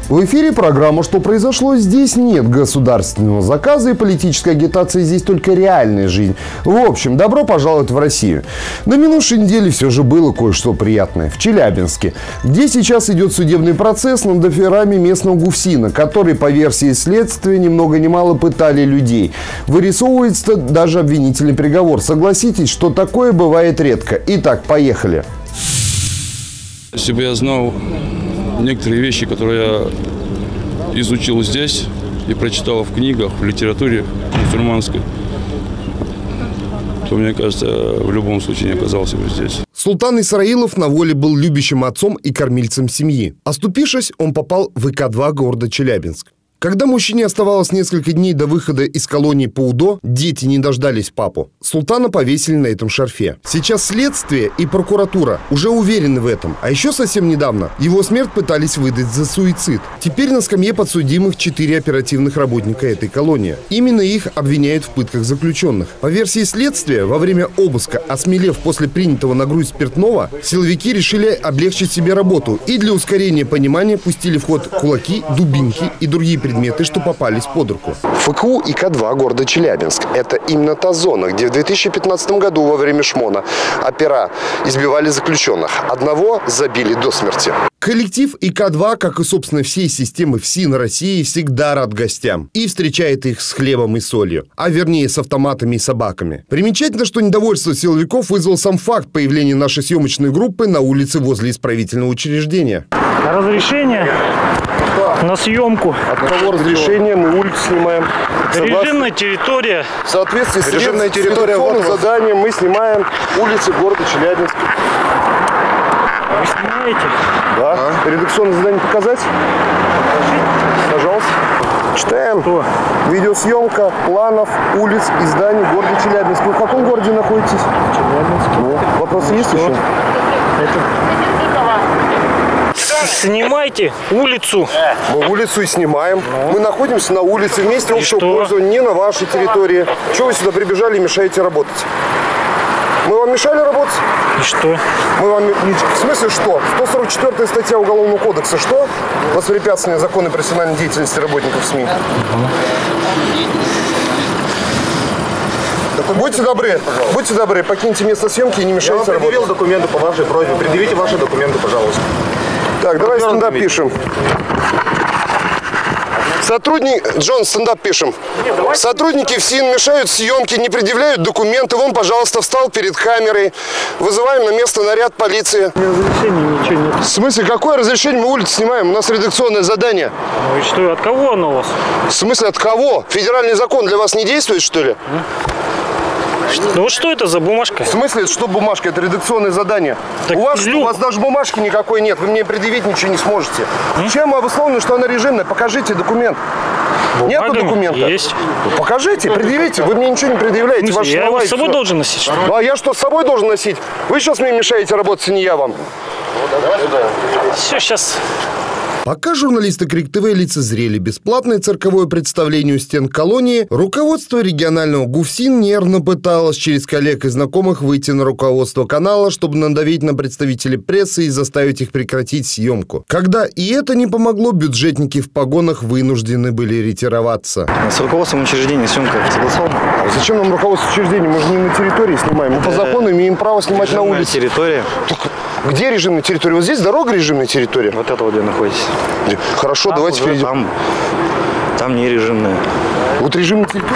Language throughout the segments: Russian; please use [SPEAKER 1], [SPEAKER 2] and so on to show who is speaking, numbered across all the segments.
[SPEAKER 1] В эфире программа «Что произошло?». Здесь нет государственного заказа и политической агитации, здесь только реальная жизнь. В общем, добро пожаловать в Россию. На минувшей неделе все же было кое-что приятное. В Челябинске, где сейчас идет судебный процесс над аферами местного ГУФСИНа, который, по версии следствия, ни много ни мало пытали людей. Вырисовывается даже обвинительный приговор. Согласитесь, что такое бывает редко. Итак, поехали.
[SPEAKER 2] Если бы я знал некоторые вещи, которые я изучил здесь и прочитал в книгах, в литературе мусульманской, то, мне кажется, в любом случае не оказался бы здесь.
[SPEAKER 1] Султан Исраилов на воле был любящим отцом и кормильцем семьи. Оступившись, он попал в ИК-2 города Челябинск. Когда мужчине оставалось несколько дней до выхода из колонии по УДО, дети не дождались папу. Султана повесили на этом шарфе. Сейчас следствие и прокуратура уже уверены в этом. А еще совсем недавно его смерть пытались выдать за суицид. Теперь на скамье подсудимых 4 оперативных работника этой колонии. Именно их обвиняют в пытках заключенных. По версии следствия, во время обыска, осмелев после принятого на грудь спиртного, силовики решили облегчить себе работу и для ускорения понимания пустили в ход кулаки, дубинки и другие предметы, что попались под руку. ФКУ ИК-2 города Челябинск – это именно та зона, где в 2015 году во время шмона опера избивали заключенных. Одного забили до смерти. Коллектив ИК-2, как и, собственно, всей системы ФСИН России, всегда рад гостям и встречает их с хлебом и солью, а вернее с автоматами и собаками. Примечательно, что недовольство силовиков вызвал сам факт появления нашей съемочной группы на улице возле исправительного учреждения.
[SPEAKER 3] Разрешение на съемку.
[SPEAKER 1] От кого разрешение? Мы улицу снимаем.
[SPEAKER 3] Режимная территория.
[SPEAKER 1] В соответствии с
[SPEAKER 4] режимная территория
[SPEAKER 1] заданием мы снимаем улицы города Челябинска.
[SPEAKER 3] Вы снимаете?
[SPEAKER 1] Да. Редакционное задание показать? Пожалуйста. Читаем.
[SPEAKER 3] Что?
[SPEAKER 1] Видеосъемка планов улиц и зданий города Челябинска. Вы в каком городе находитесь?
[SPEAKER 3] Челябинске.
[SPEAKER 1] Ну, вопросы есть еще?
[SPEAKER 3] Снимайте улицу.
[SPEAKER 1] Мы улицу и снимаем. Мы находимся на улице вместе общего пользования, не на вашей территории. Чего вы сюда прибежали и мешаете работать? Мы вам мешали работать?
[SPEAKER 3] И что?
[SPEAKER 1] Мы вам... В смысле что? 144 статья Уголовного кодекса. Что? Воспрепятствование законной профессиональной деятельности работников СМИ. Будьте добры, покиньте место съемки и не мешайте работать.
[SPEAKER 4] Я предъявил документы по вашей просьбе. Предъявите ваши документы, пожалуйста.
[SPEAKER 1] Так, давай стендап пишем. Джон, стендап пишем. Сотрудники ФСИН мешают съемке, не предъявляют документы. Вон, пожалуйста, встал перед камерой. Вызываем на место наряд полиции.
[SPEAKER 3] Разрешения ничего нет.
[SPEAKER 1] В смысле, какое разрешение? Мы улицу снимаем, у нас редакционное задание.
[SPEAKER 3] Ну и что, от кого оно у вас?
[SPEAKER 1] В смысле, от кого? Федеральный закон для вас не действует, что ли?
[SPEAKER 3] Ну вот что это за бумажка?
[SPEAKER 1] В смысле, что бумажка? Это редакционное задание.
[SPEAKER 3] Так
[SPEAKER 1] у вас даже бумажки никакой нет, вы мне предъявить ничего не сможете. Чем обусловлено, что она режимная? Покажите документ. Нету документа?
[SPEAKER 3] Есть.
[SPEAKER 1] Ну, покажите, предъявите. Вы мне ничего не предъявляете.
[SPEAKER 3] Я его с собой должен носить, что ли?
[SPEAKER 1] А я что, с собой должен носить? Вы сейчас мне мешаете работать, а не я вам.
[SPEAKER 3] Все, сейчас...
[SPEAKER 1] Пока журналисты Крик ТВ лицезрели бесплатное цирковое представление у стен колонии, руководство регионального ГУФСИН нервно пыталось через коллег и знакомых выйти на руководство канала, чтобы надавить на представителей прессы и заставить их прекратить съемку. Когда и это не помогло, бюджетники в погонах вынуждены были ретироваться.
[SPEAKER 4] С руководством учреждения съемка согласована?
[SPEAKER 1] А зачем нам руководство учреждения? Мы же не на территории снимаем. Мы по закону имеем право снимать на улице.
[SPEAKER 4] Территория.
[SPEAKER 1] Где режимная территория? Вот здесь дорога режимная территория.
[SPEAKER 4] Вот это вот где находитесь.
[SPEAKER 1] Хорошо, давайте перейдем.
[SPEAKER 4] Там не режимная.
[SPEAKER 1] Вот режимная территория.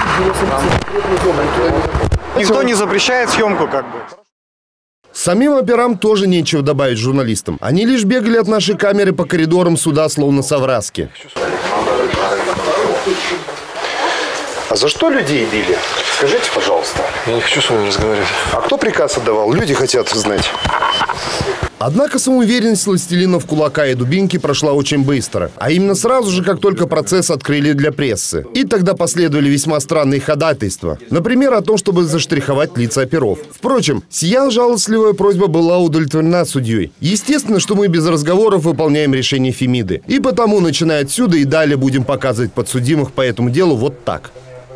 [SPEAKER 4] Никто не запрещает съемку, как бы.
[SPEAKER 1] Самим операм тоже нечего добавить журналистам. Они лишь бегали от нашей камеры по коридорам суда, словно совраски. А за что людей били? Скажите, пожалуйста.
[SPEAKER 4] Я не хочу с вами разговаривать.
[SPEAKER 1] А кто приказ отдавал? Люди хотят знать. Однако самоуверенность властелинов кулака и дубинки прошла очень быстро. А именно сразу же, как только процесс открыли для прессы. И тогда последовали весьма странные ходатайства. Например, о том, чтобы заштриховать лица оперов. Впрочем, сия жалостливая просьба была удовлетворена судьей. Естественно, что мы без разговоров выполняем решение Фемиды. И потому, начиная отсюда и далее, будем показывать подсудимых по этому делу вот так.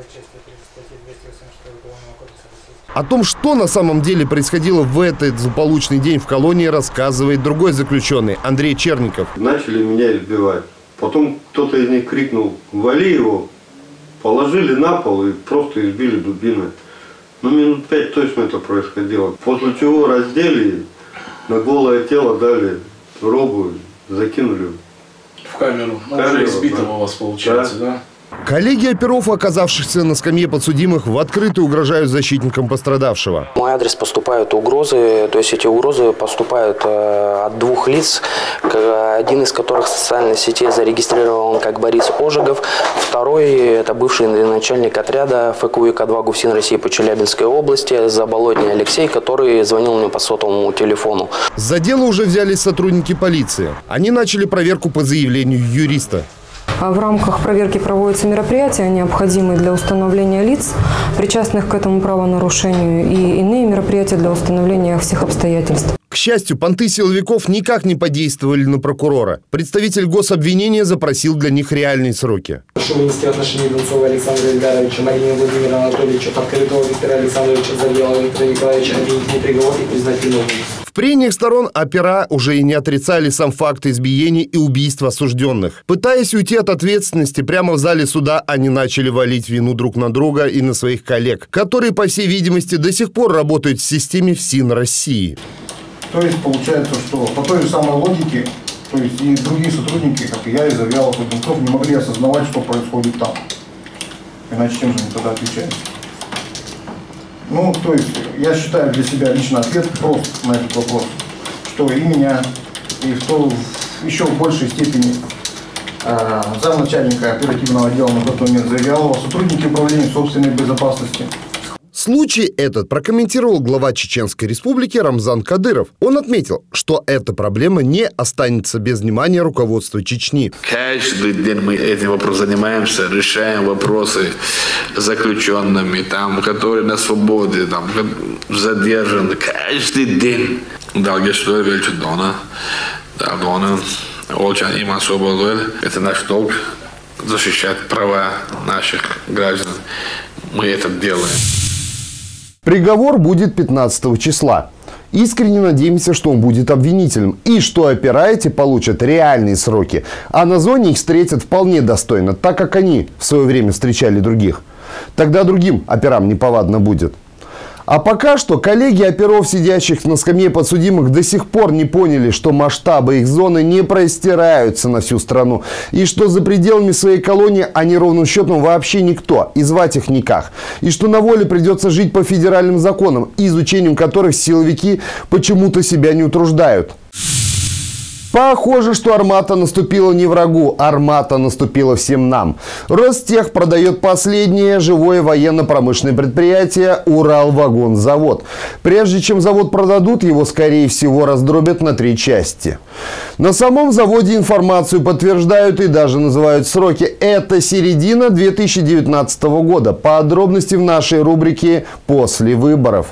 [SPEAKER 1] О том, что на самом деле происходило в этот злополучный день в колонии, рассказывает другой заключенный, Андрей Черников.
[SPEAKER 5] Начали меня избивать. Потом кто-то из них крикнул: «Вали его!» Положили на пол и просто избили дубиной. Ну, минут 5 точно это происходило. После чего раздели, на голое тело дали робу, закинули.
[SPEAKER 6] В камеру? Уже избитого, да. У вас получается, да?
[SPEAKER 1] Коллеги оперов, оказавшихся на скамье подсудимых, в открытую угрожают защитникам пострадавшего.
[SPEAKER 7] В мой адрес поступают угрозы, то есть эти угрозы поступают от двух лиц, один из которых в социальной сети зарегистрирован как Борис Ожегов, второй – это бывший начальник отряда ФКУ-ИК-2 ГУФСИН России по Челябинской области Заболотний Алексей, который звонил мне по сотовому телефону.
[SPEAKER 1] За дело уже взялись сотрудники полиции. Они начали проверку по заявлению юриста.
[SPEAKER 8] В рамках проверки проводятся мероприятия, необходимые для установления лиц, причастных к этому правонарушению, и иные мероприятия для установления всех обстоятельств.
[SPEAKER 1] К счастью, понты силовиков никак не подействовали на прокурора. Представитель гособвинения запросил для них реальные сроки.
[SPEAKER 9] Прошу вынести в отношении Дунцова Александра Ильдаровича, Марины Владимира Анатольевича, Подкорытова Виктора Александровича, Завьялова Виктора Николаевича обвинительный приговор и признать виновным.
[SPEAKER 1] В прениях сторон опера уже и не отрицали сам факт избиений и убийства осужденных. Пытаясь уйти от ответственности, прямо в зале суда они начали валить вину друг на друга и на своих коллег, которые, по всей видимости, до сих пор работают в системе ФСИН России.
[SPEAKER 10] То есть получается, что по той же самой логике, то есть и другие сотрудники, как и я, и Завьялов, и Дунцов, не могли осознавать, что происходит там. Иначе чем же они тогда отвечают? Ну, то есть я считаю для себя лично ответ прост на этот вопрос, что и меня, и что еще в большей степени замначальника оперативного отдела на тот момент Завьялова, сотрудники управления собственной безопасности.
[SPEAKER 1] Случай этот прокомментировал глава Чеченской Республики Рамзан Кадыров. Он отметил, что эта проблема не останется без внимания руководства Чечни.
[SPEAKER 11] Каждый день мы этим вопросом занимаемся, решаем вопросы с заключенными, там, которые на свободе, там, задержаны. Каждый день. Это наш долг защищать права наших граждан. Мы это делаем.
[SPEAKER 1] Приговор будет 15 числа. Искренне надеемся, что он будет обвинительным и что опера эти получат реальные сроки, а на зоне их встретят вполне достойно, так как они в свое время встречали других. Тогда другим операм неповадно будет. А пока что коллеги оперов, сидящих на скамье подсудимых, до сих пор не поняли, что масштабы их зоны не простираются на всю страну. И что за пределами своей колонии они ровным счетом вообще никто, и звать их никак. И что на воле придется жить по федеральным законам, изучением которых силовики почему-то себя не утруждают. Похоже, что Армата наступила не врагу, Армата наступила всем нам. Ростех продает последнее живое военно-промышленное предприятие Уралвагонзавод. Прежде чем завод продадут, его, скорее всего, раздробят на 3 части. На самом заводе информацию подтверждают и даже называют сроки. Это середина 2019 года. Подробности в нашей рубрике «После выборов».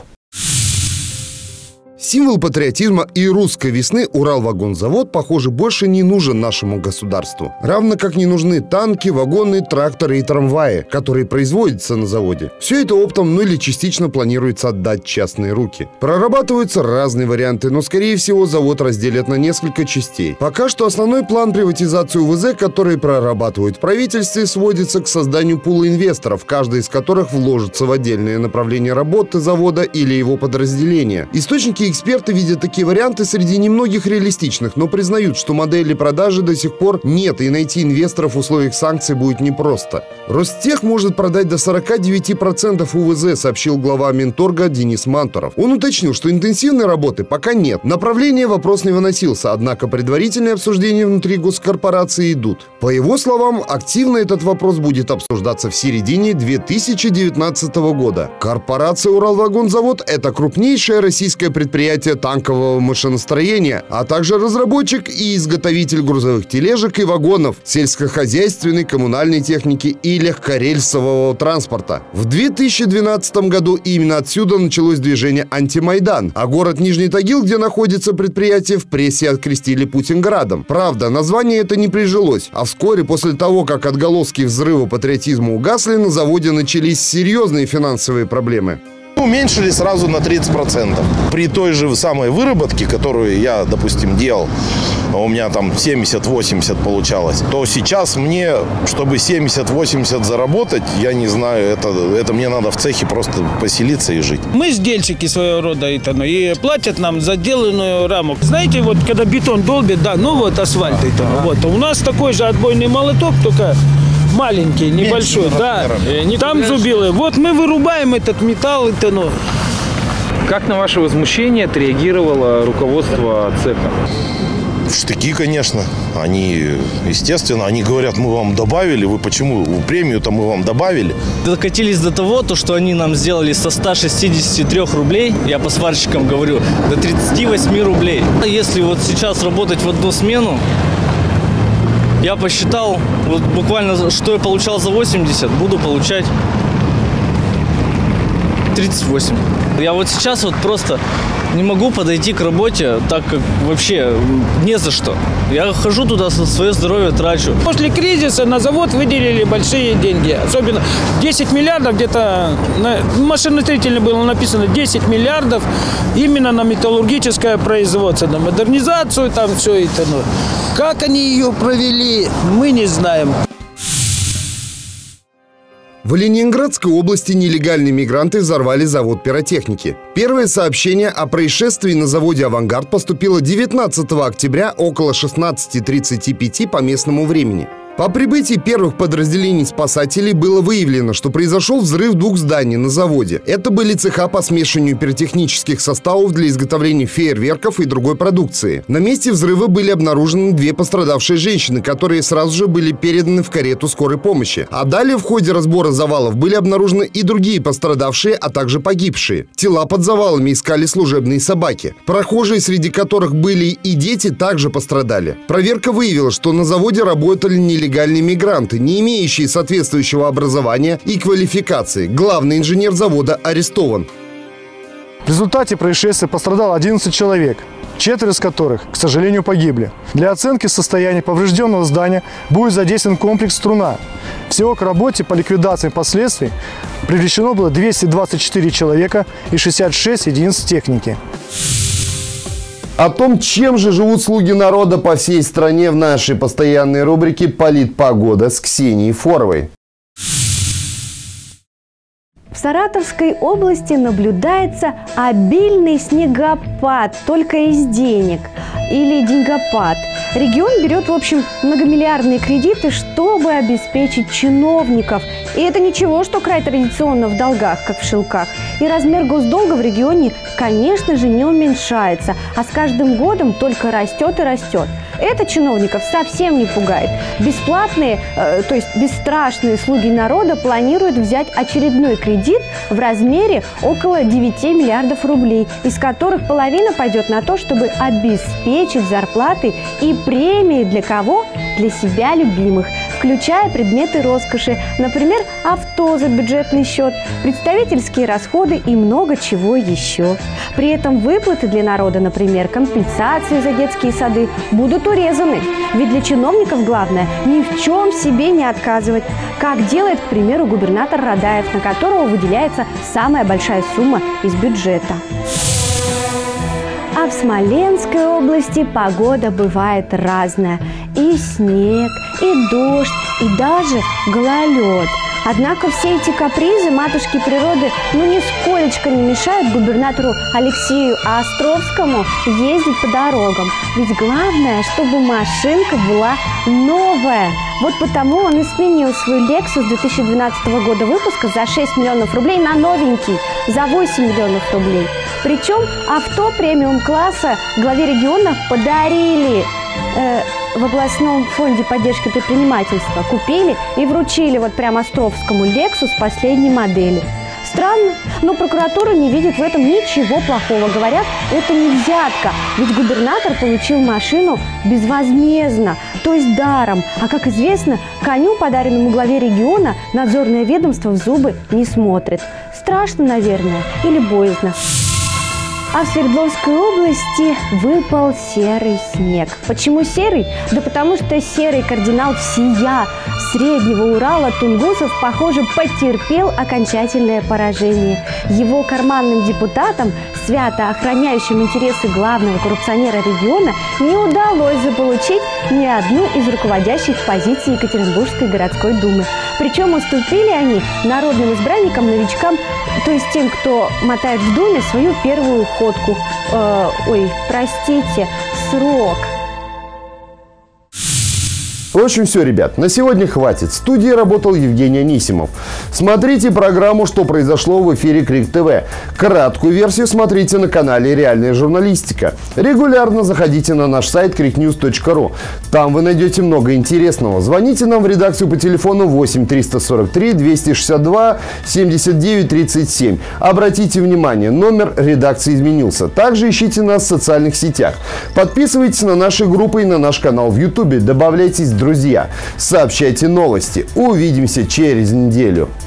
[SPEAKER 1] Символ патриотизма и русской весны Уралвагонзавод, похоже, больше не нужен нашему государству. Равно как не нужны танки, вагоны, тракторы и трамваи, которые производятся на заводе. Все это оптом, ну или частично планируется отдать в частные руки. Прорабатываются разные варианты, но скорее всего завод разделят на несколько частей. Пока что основной план приватизации УВЗ, который прорабатывают в правительстве, сводится к созданию пула инвесторов, каждый из которых вложится в отдельное направление работы завода или его подразделения. Источники и эксперты видят такие варианты среди немногих реалистичных, но признают, что модели продажи до сих пор нет, и найти инвесторов в условиях санкций будет непросто. Ростех может продать до 49% УВЗ, сообщил глава Минторга Денис Мантуров. Он уточнил, что интенсивной работы пока нет. Направление вопрос не выносился, однако предварительные обсуждения внутри госкорпорации идут. По его словам, активно этот вопрос будет обсуждаться в середине 2019 года. Корпорация Уралвагонзавод – это крупнейшее российское предприятие танкового машиностроения, а также разработчик и изготовитель грузовых тележек и вагонов, сельскохозяйственной, коммунальной техники и легкорельсового транспорта. В 2012 году именно отсюда началось движение «Антимайдан», а город Нижний Тагил, где находится предприятие, в прессе окрестили Путинградом. Правда, название это не прижилось, а вскоре после того, как отголоски взрыва патриотизма угасли, на заводе начались серьезные финансовые проблемы.
[SPEAKER 12] Уменьшили сразу на 30%. При той же самой выработке, которую я, допустим, делал, у меня там 70-80 получалось, то сейчас мне, чтобы 70-80 заработать, я не знаю, это мне надо в цехе просто поселиться и жить.
[SPEAKER 13] Мы сдельщики своего рода, и платят нам за деланную раму. Знаете, вот когда бетон долбит, да, ну вот асфальт, вот, у нас такой же отбойный молоток, только маленький, небольшой, да, там зубилы. Вот мы вырубаем этот металл,
[SPEAKER 14] Как на ваше возмущение отреагировало руководство цеха?
[SPEAKER 12] В штыки, конечно. Они, естественно, они говорят, мы вам добавили. Вы почему? Премию-то мы вам добавили.
[SPEAKER 15] Докатились до того, что они нам сделали со 163 рублей, я по сварщикам говорю, до 38 рублей. Если вот сейчас работать в одну смену, я посчитал, вот буквально, что я получал за 80, буду получать 38. Я вот сейчас вот просто не могу подойти к работе, так как вообще не за что. Я хожу туда, свое здоровье трачу.
[SPEAKER 13] После кризиса на завод выделили большие деньги. Особенно 10 миллиардов, где-то на машиностроительно было написано 10 миллиардов именно на металлургическое производство, на модернизацию, там все это. Как они ее провели, мы не знаем.
[SPEAKER 1] В Ленинградской области нелегальные мигранты взорвали завод пиротехники. Первое сообщение о происшествии на заводе «Авангард» поступило 19 октября около 16:35 по местному времени. По прибытии первых подразделений спасателей было выявлено, что произошел взрыв двух зданий на заводе. Это были цеха по смешиванию пиротехнических составов для изготовления фейерверков и другой продукции. На месте взрыва были обнаружены две пострадавшие женщины, которые сразу же были переданы в карету скорой помощи. А далее в ходе разбора завалов были обнаружены и другие пострадавшие, а также погибшие. Тела под завалами искали служебные собаки. Прохожие, среди которых были и дети, также пострадали. Проверка выявила, что на заводе работали нелегальные мигранты, не имеющие соответствующего образования и квалификации. Главный инженер завода арестован.
[SPEAKER 10] В результате происшествия пострадало 11 человек, 4 из которых, к сожалению, погибли. Для оценки состояния поврежденного здания будет задействован комплекс «Струна». Всего к работе по ликвидации последствий привлечено было 224 человека и 66 единиц техники.
[SPEAKER 1] О том, чем же живут слуги народа по всей стране, в нашей постоянной рубрике «Политпогода» с Ксенией Форовой.
[SPEAKER 16] В Саратовской области наблюдается обильный снегопад, только из денег, или деньгопад. Регион берет, в общем, многомиллиардные кредиты, чтобы обеспечить чиновников. И это ничего, что край традиционно в долгах, как в Шелках. И размер госдолга в регионе, конечно же, не уменьшается, а с каждым годом только растет и растет. Это чиновников совсем не пугает. Бесплатные, то есть бесстрашные слуги народа планируют взять очередной кредит в размере около 9 миллиардов рублей, из которых половина пойдет на то, чтобы обеспечить зарплаты и премии для кого? Для себя любимых, включая предметы роскоши, например, авто за бюджетный счет, представительские расходы и много чего еще. При этом выплаты для народа, например, компенсации за детские сады, будут урезаны. Ведь для чиновников главное ни в чем себе не отказывать, как делает, к примеру, губернатор Радаев, на которого выделяется самая большая сумма из бюджета. А в Смоленской области погода бывает разная. И снег, и дождь, и даже гололед. Однако все эти капризы матушки природы нисколечко не мешают губернатору Алексею Островскому ездить по дорогам. Ведь главное, чтобы машинка была новая. Вот потому он и сменил свой Lexus 2012 года выпуска за 6 миллионов рублей на новенький за 8 миллионов рублей. Причем авто премиум-класса главе региона подарили в областном фонде поддержки предпринимательства. Купили и вручили вот прямо Островскому Lexus последней модели. Странно, но прокуратура не видит в этом ничего плохого. Говорят, это не взятка, ведь губернатор получил машину безвозмездно, то есть даром. А как известно, коню, подаренному главе региона, надзорное ведомство в зубы не смотрит. Страшно, наверное, или боязно. А в Свердловской области выпал серый снег. Почему серый? Да потому что серый кардинал всея Среднего Урала Тунгусов, похоже, потерпел окончательное поражение. Его карманным депутатам свято охраняющим интересы главного коррупционера региона, не удалось заполучить ни одну из руководящих позиций Екатеринбургской городской думы. Причем уступили они народным избранникам-новичкам, то есть тем, кто мотает в думе свою первую ходку. Срок.
[SPEAKER 1] В общем, все, ребят, на сегодня хватит. В студии работал Евгений Анисимов. Смотрите программу «Что произошло» в эфире Крик ТВ. Краткую версию смотрите на канале «Реальная журналистика». Регулярно заходите на наш сайт крикnews.ru. Там вы найдете много интересного. Звоните нам в редакцию по телефону 8 343 262 79 37. Обратите внимание, номер редакции изменился. Также ищите нас в социальных сетях. Подписывайтесь на наши группы и на наш канал в YouTube. Добавляйтесь в друзья. Сообщайте новости. Увидимся через неделю.